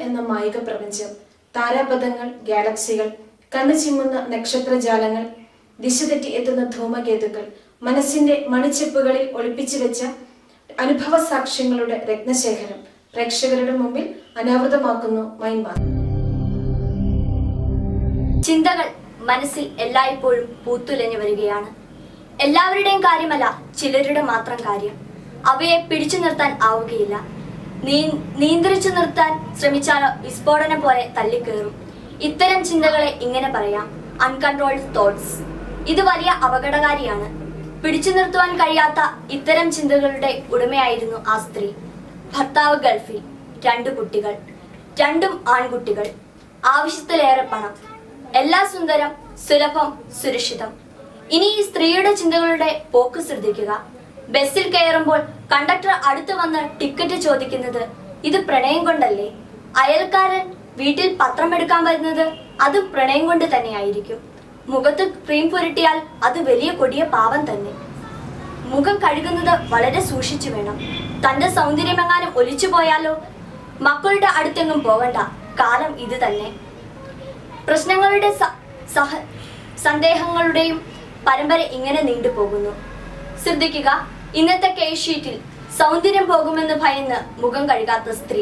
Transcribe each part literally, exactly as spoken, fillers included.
എന്ന മായിക പ്രപഞ്ചം, താരാപഥങ്ങൾ, ഗാലക്സികൾ, കണ്ണു ചിമ്മുന്ന നക്ഷത്രജാലങ്ങൾ, ദിശ തെറ്റി എത്തുന്ന ധൂമകേതുക്കൾ, മനസ്സിന്റെ മണിച്ചെപ്പുകളിൽ ഒളിപ്പിച്ചു വെച്ച അനുഭവ സാക്ഷ്യങ്ങളുടെ രത്നശേഖരം പ്രേക്ഷകരുടെ മുമ്പിൽ അനാവൃതമാക്കുന്നു മൈൻഡ്. ചിന്തകൾ മനസ്സിൽ എല്ലായ്പ്പോഴും പൂത്തുലഞ്ഞു വരികയാണ്. എല്ലാവരുടെയും കാര്യമല്ല, ചിലരുടെ മാത്രം കാര്യം. അവയെ പിടിച്ചു നിർത്താൻ ആവുകയില്ല. നീ നിയന്ത്രിച്ചു നിർത്താൻ ശ്രമിച്ചാലോ വിസ്ഫോടനം പോലെ തള്ളിക്കേറും. ഇത്തരം ചിന്തകളെ ഇങ്ങനെ പറയാം, അൺകൺട്രോൾഡ് തോട്ട്സ്. ഇത് വലിയ അപകടകാരിയാണ്. പിടിച്ചു നിർത്തുവാൻ കഴിയാത്ത ഇത്തരം ചിന്തകളുടെ ഉടമയായിരുന്നു ആ സ്ത്രീ. ഭർത്താവ് ഗൾഫിൽ, രണ്ടു കുട്ടികൾ, രണ്ടും ആൺകുട്ടികൾ, ആവശ്യത്തിലേറെ പണം, എല്ലാ സുന്ദരം, സുലഭം, സുരക്ഷിതം. ഇനി ഈ സ്ത്രീയുടെ ചിന്തകളുടെ പോക്ക് ശ്രദ്ധിക്കുക. ബസ്സിൽ കയറുമ്പോൾ കണ്ടക്ടർ അടുത്ത് വന്ന് ടിക്കറ്റ് ചോദിക്കുന്നത് ഇത് പ്രണയം കൊണ്ടല്ലേ? അയൽക്കാരൻ വീട്ടിൽ പത്രം എടുക്കാൻ വരുന്നത് അത് പ്രണയം കൊണ്ട് തന്നെയായിരിക്കും. മുഖത്ത് ക്രീം പുരട്ടിയാൽ അത് വലിയ കൊടിയ പാവം തന്നെ. മുഖം കഴുകുന്നത് വളരെ സൂക്ഷിച്ചു വേണം. തന്റെ സൗന്ദര്യമെങ്ങാനും ഒലിച്ചു പോയാലോ? മക്കളുടെ അടുത്തെങ്ങും പോകണ്ട, കാലം ഇത് തന്നെ. പ്രശ്നങ്ങളുടെ സഹ സന്ദേഹങ്ങളുടെയും പരമ്പര ഇങ്ങനെ നീണ്ടുപോകുന്നു. ശ്രദ്ധിക്കുക, ഇന്നത്തെ കേസ് ഷീറ്റിൽ സൗന്ദര്യം പോകുമെന്ന് ഭയന്ന് മുഖം കഴുകാത്ത സ്ത്രീ.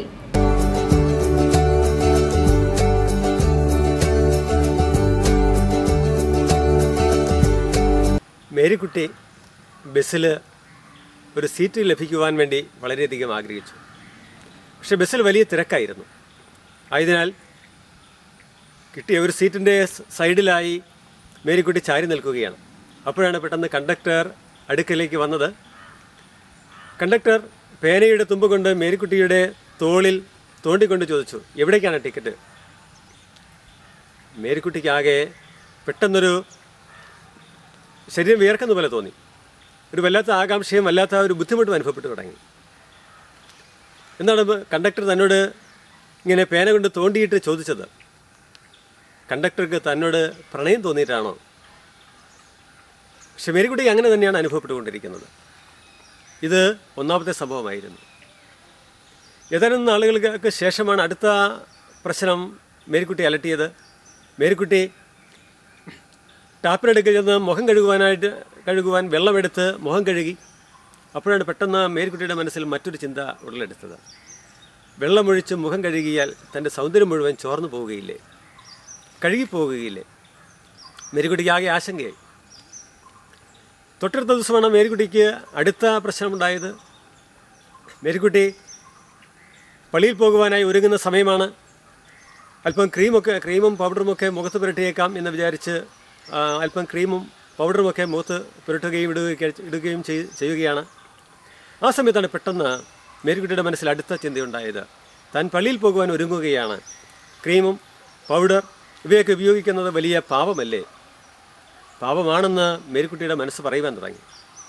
മേരിക്കുട്ടി ബസ്സിൽ ഒരു സീറ്റ് ലഭിക്കുവാൻ വേണ്ടി വളരെയധികം ആഗ്രഹിച്ചു. പക്ഷെ ബസ്സിൽ വലിയ തിരക്കായിരുന്നു. ആയതിനാൽ കിട്ടിയ ഒരു സീറ്റിൻ്റെ സൈഡിലായി മേരിക്കുട്ടി ചാരി നിൽക്കുകയാണ്. അപ്പോഴാണ് പെട്ടെന്ന് കണ്ടക്ടർ അടുക്കലേക്ക് വന്നത്. കണ്ടക്ടർ പേനയുടെ തുമ്പ് കൊണ്ട് മേരിക്കുട്ടിയുടെ തോളിൽ തോണ്ടിക്കൊണ്ട് ചോദിച്ചു, എവിടേക്കാണ് ടിക്കറ്റ്? മേരിക്കുട്ടിക്കാകെ പെട്ടെന്നൊരു ശരീരം വിയർക്കുന്ന പോലെ തോന്നി. ഒരു വല്ലാത്ത ആകാംക്ഷയും വല്ലാത്ത ഒരു ബുദ്ധിമുട്ടും അനുഭവപ്പെട്ടു തുടങ്ങി. എന്താണ് കണ്ടക്ടർ തന്നോട് ഇങ്ങനെ പേന കൊണ്ട് തോണ്ടിയിട്ട് ചോദിച്ചത്? കണ്ടക്ടർക്ക് തന്നോട് പ്രണയം തോന്നിയിട്ടാണോ? പക്ഷെ മേരിക്കുട്ടിക്ക് അങ്ങനെ തന്നെയാണ് അനുഭവപ്പെട്ടുകൊണ്ടിരിക്കുന്നത്. ഇത് ഒന്നാമത്തെ സംഭവമായിരുന്നു. ഏതാനും നാളുകൾക്ക് ശേഷമാണ് അടുത്ത പ്രശ്നം മേരിക്കുട്ടി അലട്ടിയത്. മേരിക്കുട്ടി ടാപ്പിനടുക്ക് ചെന്ന് മുഖം കഴുകുവാനായിട്ട് കഴുകുവാൻ വെള്ളമെടുത്ത് മുഖം കഴുകി. അപ്പോഴാണ് പെട്ടെന്ന് മേരിക്കുട്ടിയുടെ മനസ്സിൽ മറ്റൊരു ചിന്ത ഉടലെടുത്തത്. വെള്ളമൊഴിച്ച് മുഖം കഴുകിയാൽ തൻ്റെ സൗന്ദര്യം മുഴുവൻ ചോർന്നു പോവുകയില്ലേ, കഴുകിപ്പോവുകയില്ലേ? മേരിക്കുട്ടിക്ക് ആകെ ആശങ്കയായി. തൊട്ടടുത്ത ദിവസമാണ് മേരിക്കുട്ടിക്ക് അടുത്ത പ്രശ്നമുണ്ടായത്. മേരിക്കുട്ടി പള്ളിയിൽ പോകുവാനായി ഒരുങ്ങുന്ന സമയമാണ്. അല്പം ക്രീമൊക്കെ ക്രീമും പൗഡറുമൊക്കെ മുഖത്ത് പുരട്ടിയേക്കാം എന്ന് വിചാരിച്ച് അല്പം ക്രീമും പൗഡറുമൊക്കെ മുഖത്ത് പുരട്ടുകയും ഇടുകയും ഇടുകയും ചെയ്യുകയാണ്. ആ സമയത്താണ് പെട്ടെന്ന് മേരിക്കുട്ടിയുടെ മനസ്സിൽ അടുത്ത ചിന്തയുണ്ടായത്. താൻ പള്ളിയിൽ പോകുവാൻ ഒരുങ്ങുകയാണ്. ക്രീമും പൗഡർ ഇവയൊക്കെ ഉപയോഗിക്കുന്നത് വലിയ പാപമല്ലേ? പാപമാണെന്ന് മേരിക്കുട്ടിയുടെ മനസ്സ് പറയുവാൻ തുടങ്ങി.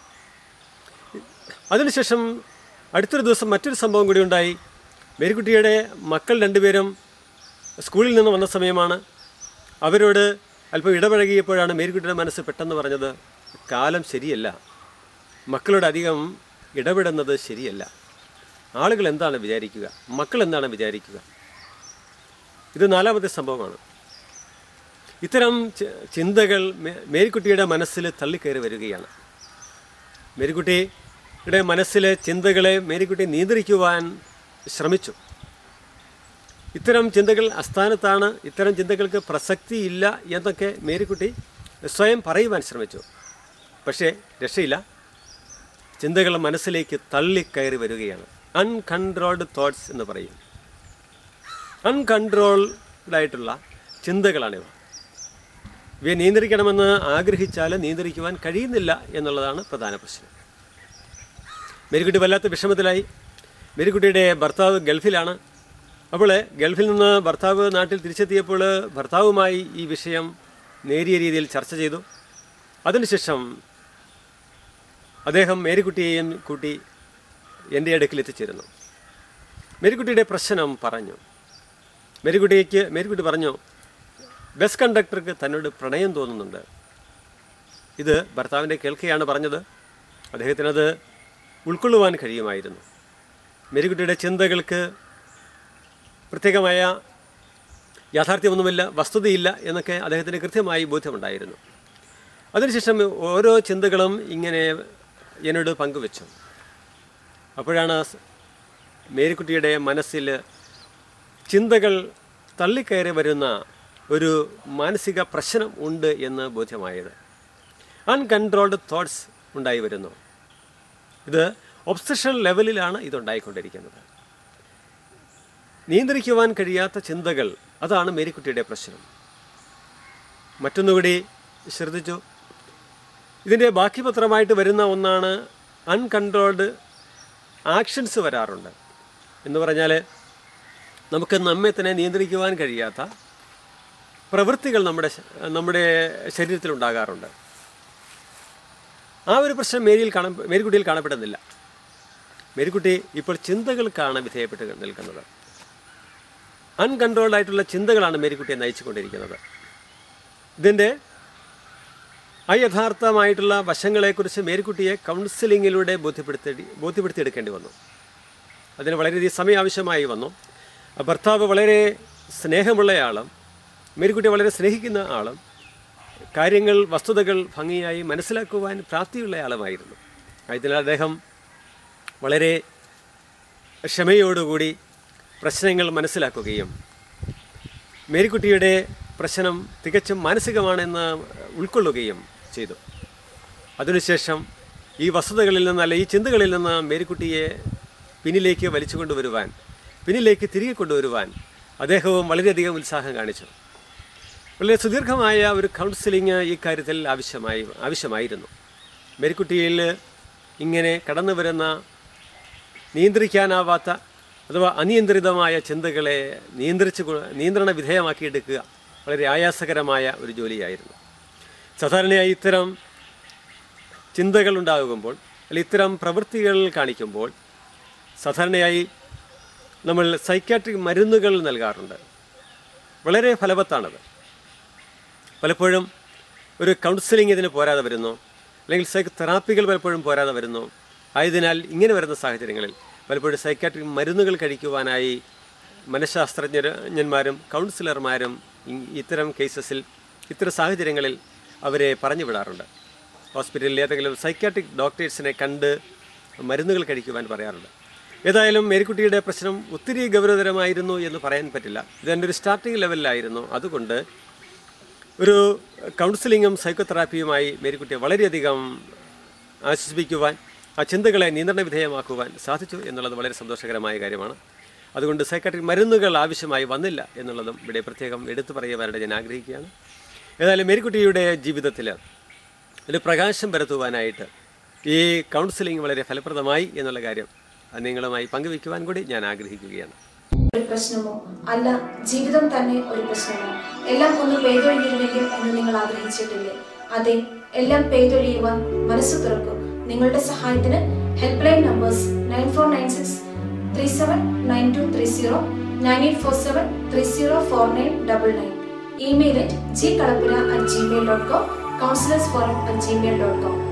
അതിനുശേഷം അടുത്തൊരു ദിവസം മറ്റൊരു സംഭവം കൂടി ഉണ്ടായി. മേരിക്കുട്ടിയുടെ മക്കൾ രണ്ടുപേരും സ്കൂളിൽ നിന്ന് വന്ന സമയമാണ്. അവരോട് അല്പം ഇടപഴകിയപ്പോഴാണ് മേരിക്കുട്ടിയുടെ മനസ്സ് പെട്ടെന്ന് പറഞ്ഞത്, കാലം ശരിയല്ല, മക്കളോട് അധികം ഇടപെടുന്നത് ശരിയല്ല. ആളുകൾ എന്താണ് വിചാരിക്കുക, മക്കൾ എന്താണ് വിചാരിക്കുക? ഇത് നാലാമത്തെ സംഭവമാണ്. ഇത്തരം ചിന്തകൾ മേരിക്കുട്ടിയുടെ മനസ്സിൽ തള്ളിക്കയറി വരികയാണ്. മേരിക്കുട്ടിയുടെ മനസ്സിലെ ചിന്തകളെ മേരിക്കുട്ടി നിയന്ത്രിക്കുവാൻ ശ്രമിച്ചു. ഇത്തരം ചിന്തകൾ അസ്ഥാനത്താണ്, ഇത്തരം ചിന്തകൾക്ക് പ്രസക്തിയില്ല എന്നൊക്കെ മേരിക്കുട്ടി സ്വയം പറയുവാൻ ശ്രമിച്ചു. പക്ഷേ രക്ഷയില്ല. ചിന്തകൾ മനസ്സിലേക്ക് തള്ളിക്കയറി വരികയാണ്. അൺകൺട്രോൾഡ് തോട്ട്സ് എന്ന് പറയും. അൺകൺട്രോൾഡായിട്ടുള്ള ചിന്തകളാണിവ. ഇവയെ നിയന്ത്രിക്കണമെന്ന് ആഗ്രഹിച്ചാൽ നിയന്ത്രിക്കുവാൻ കഴിയുന്നില്ല എന്നുള്ളതാണ് പ്രധാന പ്രശ്നം. മേരിക്കുട്ടി വല്ലാത്ത വിഷമത്തിലായി. മേരിക്കുട്ടിയുടെ ഭർത്താവ് ഗൾഫിലാണ്. അപ്പോൾ ഗൾഫിൽ നിന്ന് ഭർത്താവ് നാട്ടിൽ തിരിച്ചെത്തിയപ്പോൾ ഭർത്താവുമായി ഈ വിഷയം നേരിയ രീതിയിൽ ചർച്ച ചെയ്തു. അതിനുശേഷം അദ്ദേഹം മേരിക്കുട്ടിയെയും കൂട്ടി എൻ്റെ അടുക്കൽ എത്തിച്ചേരുന്നു. മേരിക്കുട്ടിയുടെ പ്രശ്നം പറഞ്ഞു. മേരിക്കുട്ടിക്ക് മേരിക്കുട്ടി പറഞ്ഞു, ബസ് കണ്ടക്ടർക്ക് തന്നോട് പ്രണയം തോന്നുന്നുണ്ട്. ഇത് ഭർത്താവിൻ്റെ കേൾക്കുകയാണ് പറഞ്ഞത്. അദ്ദേഹത്തിനത് ഉൾക്കൊള്ളുവാൻ കഴിയുമായിരുന്നു. മേരിക്കുട്ടിയുടെ ചിന്തകൾക്ക് പ്രത്യേകമായ യാഥാർത്ഥ്യമൊന്നുമില്ല, വസ്തുതയില്ല എന്നൊക്കെ അദ്ദേഹത്തിന് കൃത്യമായി ബോധ്യമുണ്ടായിരുന്നു. അതിനുശേഷം ഓരോ ചിന്തകളും ഇങ്ങനെ എന്നോട് പങ്കുവെച്ചു. അപ്പോഴാണ് മേരിക്കുട്ടിയുടെ മനസ്സിൽ ചിന്തകൾ തള്ളിക്കയറി വരുന്ന ഒരു മാനസിക പ്രശ്നം ഉണ്ട് എന്ന് ബോധ്യമായത്. അൺകൺട്രോൾഡ് തോട്ട്സ് ഉണ്ടായി വരുന്നു. ഇത് ഒബ്സഷൻ ലെവലിലാണ് ഇതുണ്ടായിക്കൊണ്ടിരിക്കുന്നത്. നിയന്ത്രിക്കുവാൻ കഴിയാത്ത ചിന്തകൾ, അതാണ് മേരിക്കുട്ടിയുടെ പ്രശ്നം. മറ്റൊന്നുകൂടി ശ്രദ്ധിച്ചു, ഇതിൻ്റെ ബാക്കി പത്രമായിട്ട് വരുന്ന ഒന്നാണ് അൺകൺട്രോൾഡ് ആക്ഷൻസ് വരാറുണ്ട്. എന്ന് പറഞ്ഞാൽ നമുക്ക് നമ്മെ തന്നെ നിയന്ത്രിക്കുവാൻ കഴിയാത്ത പ്രവൃത്തികൾ നമ്മുടെ നമ്മുടെ ശരീരത്തിലുണ്ടാകാറുണ്ട്. ആ ഒരു പ്രശ്നം മേരിയിൽ കാണ മേരിക്കുട്ടിയിൽ കാണപ്പെടുന്നില്ല. മേരിക്കുട്ടി ഇപ്പോൾ ചിന്തകൾക്കാണ് വിധേയപ്പെട്ട് നിൽക്കുന്നത്. അൺകൺട്രോൾഡ് ആയിട്ടുള്ള ചിന്തകളാണ് മേരിക്കുട്ടിയെ നയിച്ചുകൊണ്ടിരിക്കുന്നത്. ഇതിൻ്റെ അയഥാർത്ഥമായിട്ടുള്ള വശങ്ങളെക്കുറിച്ച് മേരിക്കുട്ടിയെ കൗൺസിലിങ്ങിലൂടെ ബോധ്യപ്പെടുത്തി ബോധ്യപ്പെടുത്തിയെടുക്കേണ്ടി വന്നു. അതിന് വളരെയധികം സമയം ആവശ്യമായി വന്നു. ഭർത്താവ് വളരെ സ്നേഹമുള്ളയാളും മേരിക്കുട്ടിയെ വളരെ സ്നേഹിക്കുന്ന ആളും കാര്യങ്ങൾ വസ്തുതകൾ ഭംഗിയായി മനസ്സിലാക്കുവാൻ പ്രാപ്തിയുള്ള ആളുമായിരുന്നു. അതിനാൽ അദ്ദേഹം വളരെ ക്ഷമയോടുകൂടി പ്രശ്നങ്ങൾ മനസ്സിലാക്കുകയും മേരിക്കുട്ടിയുടെ പ്രശ്നം തികച്ചും മാനസികമാണെന്ന് ഉൾക്കൊള്ളുകയും ചെയ്തു. അതിനുശേഷം ഈ വസ്തുതകളിൽ നിന്നല്ല ഈ ചിന്തകളിൽ നിന്ന് മേരിക്കുട്ടിയെ പിന്നിലേക്ക് വലിച്ചു കൊണ്ടുവരുവാൻ പിന്നിലേക്ക് തിരികെ കൊണ്ടുവരുവാൻ അദ്ദേഹവും വളരെയധികം ഉത്സാഹം കാണിച്ചു. വളരെ സുദീർഘമായ ഒരു കൗൺസിലിംഗ് ഈ കാര്യത്തിൽ ആവശ്യമായി ആവശ്യമായിരുന്നു. മേരിക്കുട്ടിയിൽ ഇങ്ങനെ കടന്നു വരുന്ന നിയന്ത്രിക്കാനാവാത്ത അഥവാ അനിയന്ത്രിതമായ ചിന്തകളെ നിയന്ത്രിച്ച് നിയന്ത്രണ വിധേയമാക്കിയെടുക്കുക വളരെ ആയാസകരമായ ഒരു ജോലിയായിരുന്നു. സാധാരണയായി ഇത്തരം ചിന്തകൾ ഉണ്ടാകുമ്പോൾ അല്ലെങ്കിൽ ഇത്തരം പ്രവൃത്തികൾ കാണിക്കുമ്പോൾ സാധാരണയായി നമ്മൾ സൈക്യാട്രിക് മരുന്നുകൾ നൽകാറുണ്ട്. വളരെ ഫലവത്താണത്. പലപ്പോഴും ഒരു കൗൺസിലിംഗ് ഇതിന് പോരാതെ വരുന്നു, അല്ലെങ്കിൽ സൈക്കോ തെറാപ്പികൾ പലപ്പോഴും പോരാതെ വരുന്നു. ആയതിനാൽ ഇങ്ങനെ വരുന്ന സാഹചര്യങ്ങളിൽ പലപ്പോഴും സൈക്യാട്രിക് മരുന്നുകൾ കഴിക്കുവാനായി മനഃശാസ്ത്രജ്ഞന്മാരും കൗൺസിലർമാരും ഇത്തരം കേസസിൽ ഇത്തരം സാഹചര്യങ്ങളിൽ അവരെ പറഞ്ഞു വിടാറുണ്ട്. ഹോസ്പിറ്റലിൽ ഏതെങ്കിലും സൈക്യാട്രിക് ഡോക്ടേഴ്സിനെ കണ്ട് മരുന്നുകൾ കഴിക്കുവാൻ പറയാറുണ്ട്. ഏതായാലും മേരിക്കുട്ടിയുടെ പ്രശ്നം ഒത്തിരി ഗൗരവതരമായിരുന്നു എന്ന് പറയാൻ പറ്റില്ല. ഇതെൻ്റെ ഒരു സ്റ്റാർട്ടിംഗ് ലെവലിലായിരുന്നു. അതുകൊണ്ട് ഒരു കൗൺസിലിങ്ങും സൈക്കോതെറാപ്പിയുമായി മേരിക്കുട്ടിയെ വളരെയധികം ആശ്വസിപ്പിക്കുവാൻ, ആ ചിന്തകളെ നിയന്ത്രണ വിധേയമാക്കുവാൻ സാധിച്ചു എന്നുള്ളത് വളരെ സന്തോഷകരമായ കാര്യമാണ്. അതുകൊണ്ട് സൈക്കാട്രിക് മരുന്നുകൾ ആവശ്യമായി വന്നില്ല എന്നുള്ളതും ഇവിടെ പ്രത്യേകം എടുത്തു പറയുവാനായിട്ട് ഞാൻ ആഗ്രഹിക്കുകയാണ്. ഏതായാലും മേരിക്കുട്ടിയുടെ ജീവിതത്തിൽ ഒരു പ്രകാശം പരത്തുവാനായിട്ട് ഈ കൗൺസിലിംഗ് വളരെ ഫലപ്രദമായി എന്നുള്ള കാര്യം നിങ്ങളുമായി പങ്കുവയ്ക്കുവാൻ കൂടി ഞാൻ ആഗ്രഹിക്കുകയാണ്. ഒരു പ്രശ്നമോ അല്ല ജീവിതം തന്നെ ഒരു പ്രശ്നമോ, എല്ലാം ഒന്ന് പെയ്തൊഴിഞ്ഞിരുന്നെങ്കിൽ എന്ന് നിങ്ങൾ ആഗ്രഹിച്ചിട്ടില്ലേ? അതെ, എല്ലാം പെയ്തൊഴിയുവാൻ മനസ്സ് തുറക്കും. നിങ്ങളുടെ സഹായത്തിന് helpline numbers nine four nine six three seven nine two three zero nine eight four seven three zero four nine double nine. Email at G Kalappura at Gmail dot com, counsellors forum at Gmail dot com.